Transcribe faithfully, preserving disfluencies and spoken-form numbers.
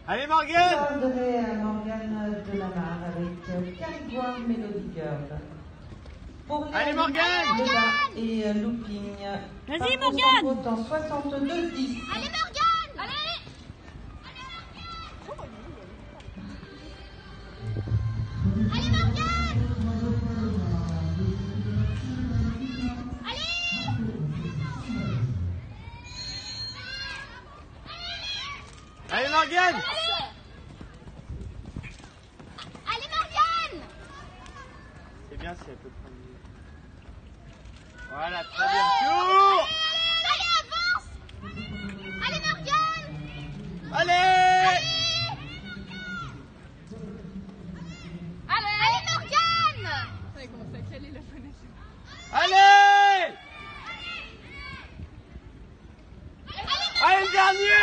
Allez Morgane. Je donnerai à Morgane de la Mare avec Carigouin Melody Girl. Pour Allez Morgane. Le bas et euh, looping. Vas-y Morgane. Dans soixante-deux dix. Allez Morgane. Allez. Allez Morgane. Allez Morgane. Allez Morgane. C'est bien si elle peut prendre. Voilà, très bien. Tour. Allez, avance. Allez Morgane. Allez. Allez. Allez Morgane. Ouais, comment ça caler la fenêtre. Allez. Allez le dernier.